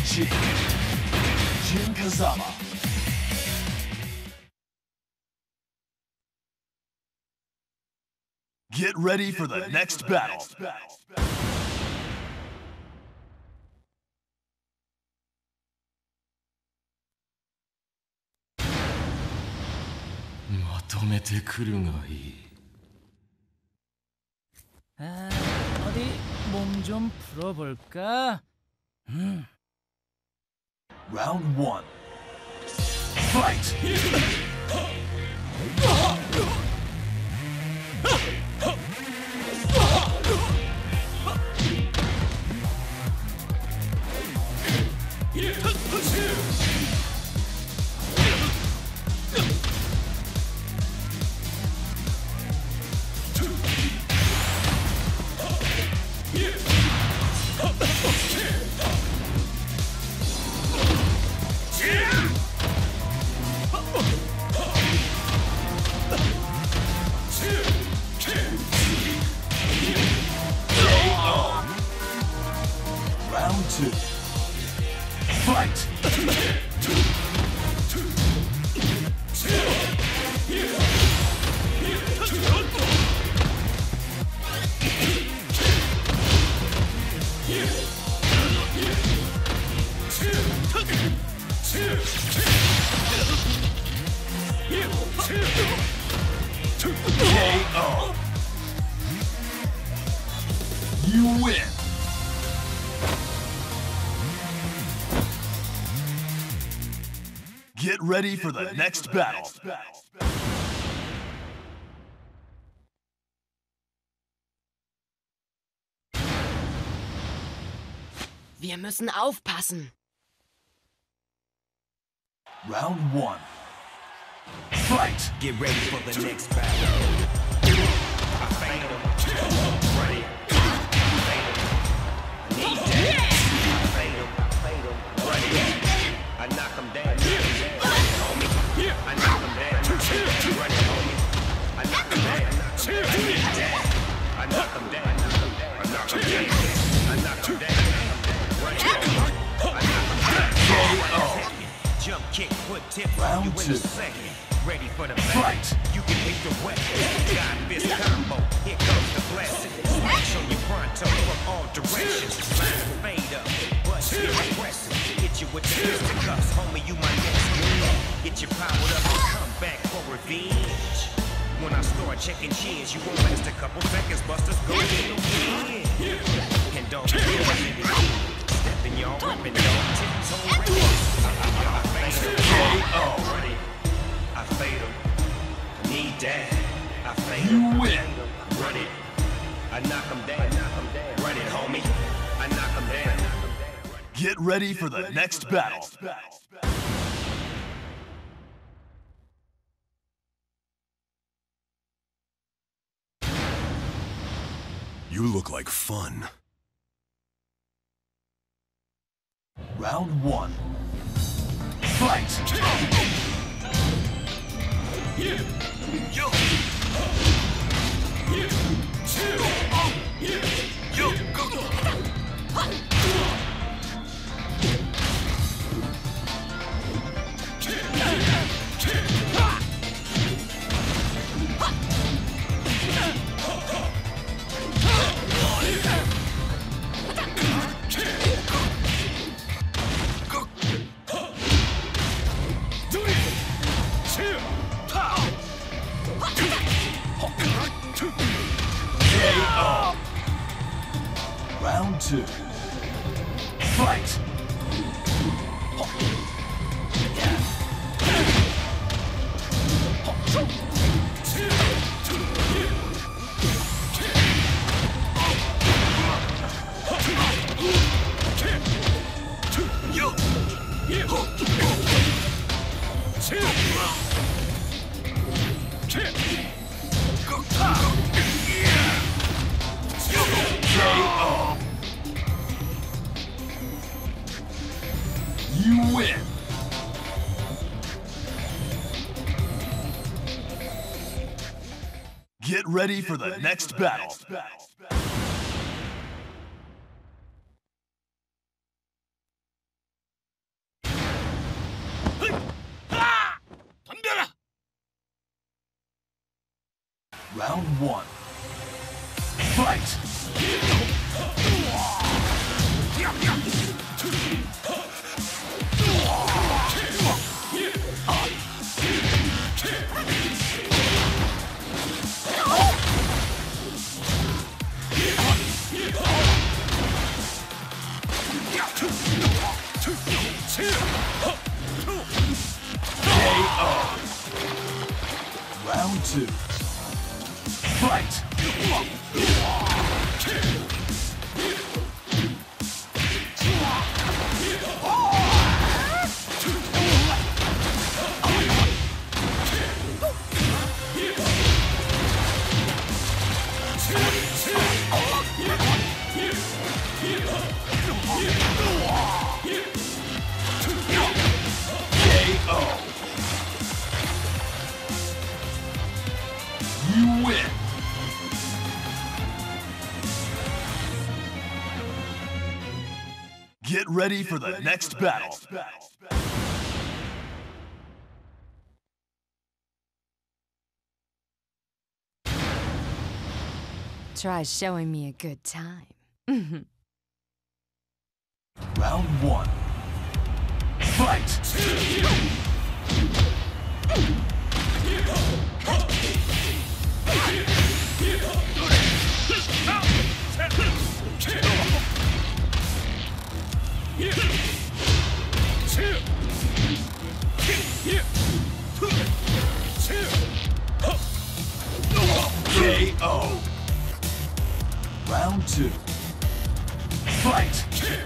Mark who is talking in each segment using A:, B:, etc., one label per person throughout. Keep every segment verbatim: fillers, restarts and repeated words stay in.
A: Jin. Jin Kazama. Get ready for the next battle.
B: 아, 어디 몸 좀 풀어볼까? 음.
A: Round one. Fight! Round two. Fight! K O. You win. Get ready for the next battle.
C: Wir müssen aufpassen.
A: Round one. Fight!
D: Get ready for the next battle. I fade him. Ready. I fade him. Need that. I fade him. I fade him. Ready. I knock him down. Homie. I knock him down. Ready, homie. I knock him down. Need that. I knock him down. I knock him down. I knock him down. Ready, homie. I knock him down.
A: K O.
D: Jump kick, foot tip,
A: Round
D: you in
A: two.
D: a second. Ready for the
A: Fight.
D: fight. You can hit the weapon. God fist combo. Here comes the blessing. Smash on your pronto from all directions. Line fade up, but still aggressive. Hit you with the fisticuffs, homie. You my next move. Get you powered up and come back for revenge. When I start checking cheers, you won't last a couple seconds. Busters go in again. And don't be it. Stepping y'all ripping, don't tiptoe ripping.
A: K O.
D: I fade him. Need that. I fade
A: You
D: him.
A: win.
D: Run it. I knock him down. Run it, homie. I knock him down.
A: Get ready for the next battle.
E: You look like fun.
A: Round one. Fight! Round two. Fight! You win! Get ready for the next battle. Round one. Fight! K O. Round two. Fight! K O. You win. Get ready for the next battle.
C: Try showing me a good time.
A: Round one. Fight! K O. Round two. Fight!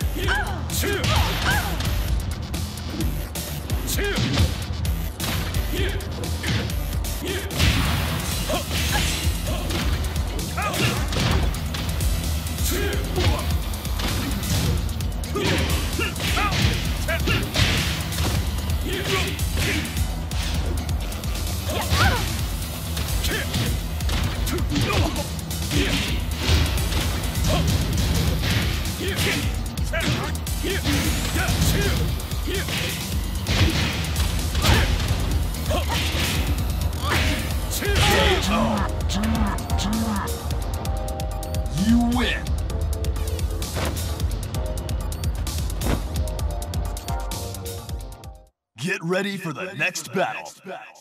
A: You win. Get ready for the next battle.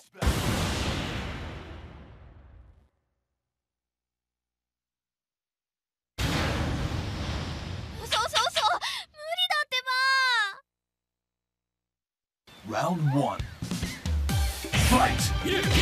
A: Round one. Fight!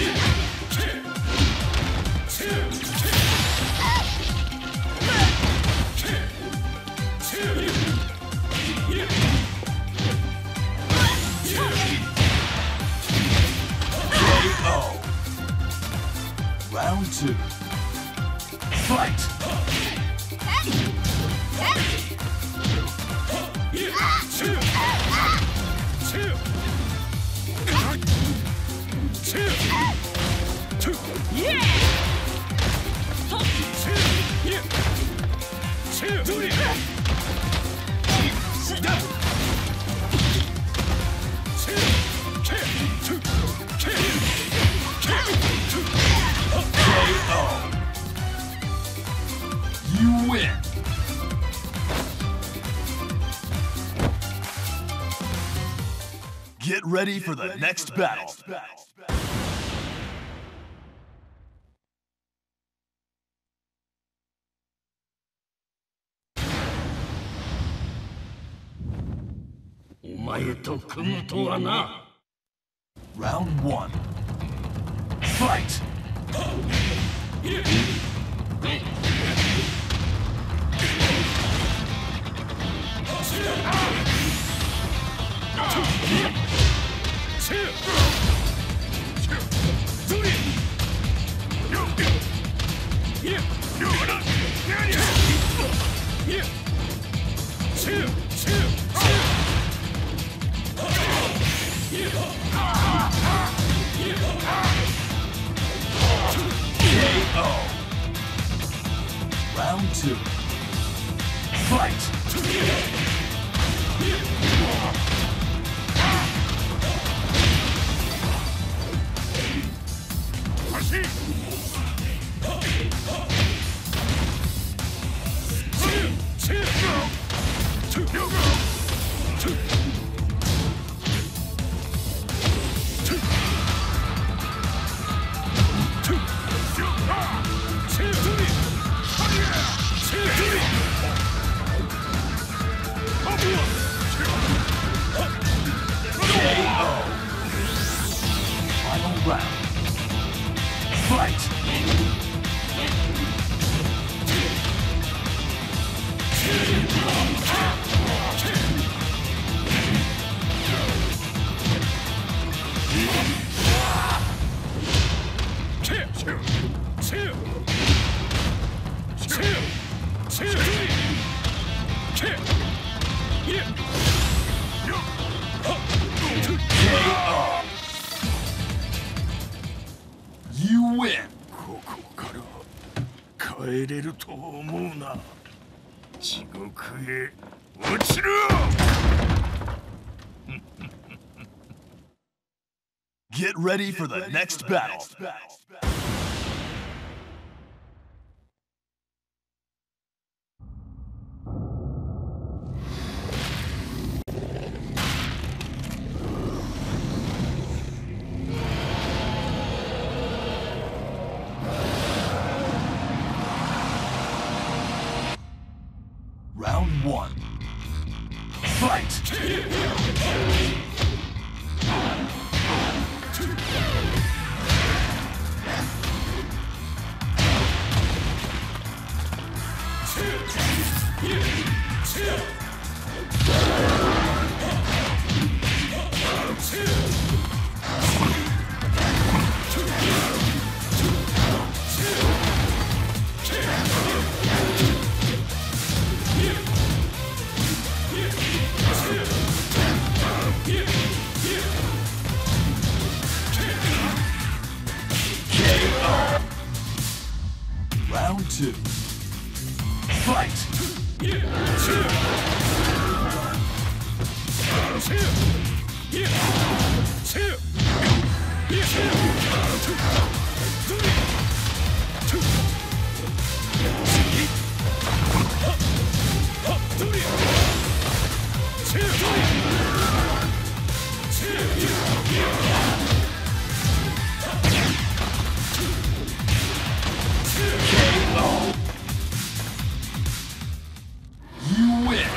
A: K O. Round two. Fight! K O. You win. Get ready for the next battle. Round one. Fight! K O. Round two. Fight! Fight! You win!
F: ここから帰れると思うな。地獄へ落ちろ。
A: Get ready for the next battle. Round one. Fight! Round two. Fight! You win!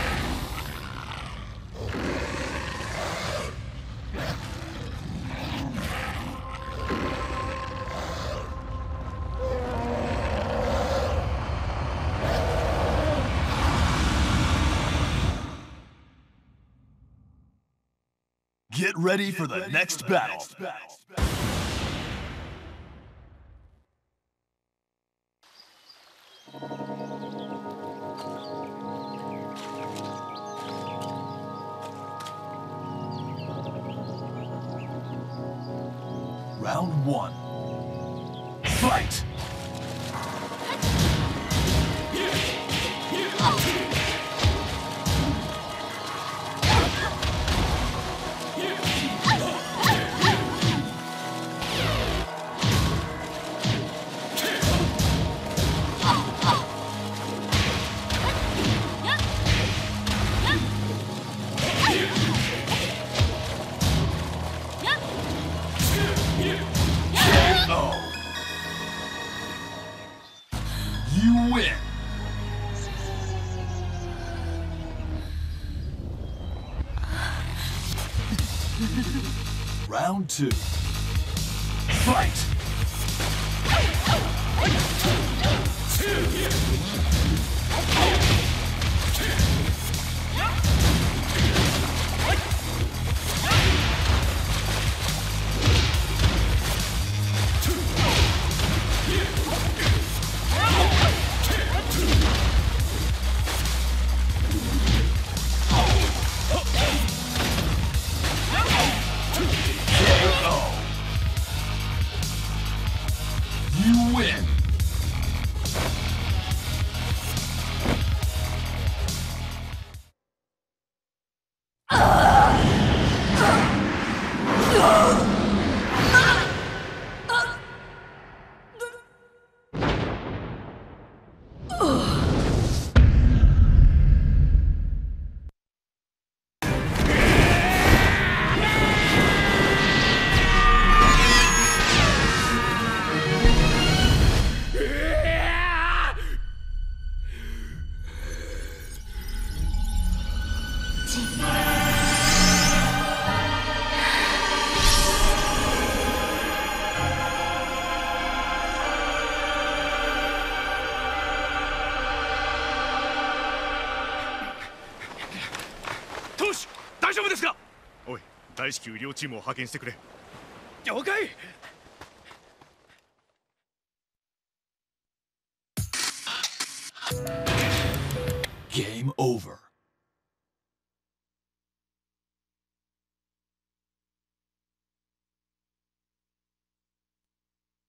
A: Get ready for the next battle. Round one. Fight! You win! Round two. Fight!
F: 投手大丈夫ですか？
G: おい、大至急医療チームを派遣してくれ。
F: 了解。
A: Game over.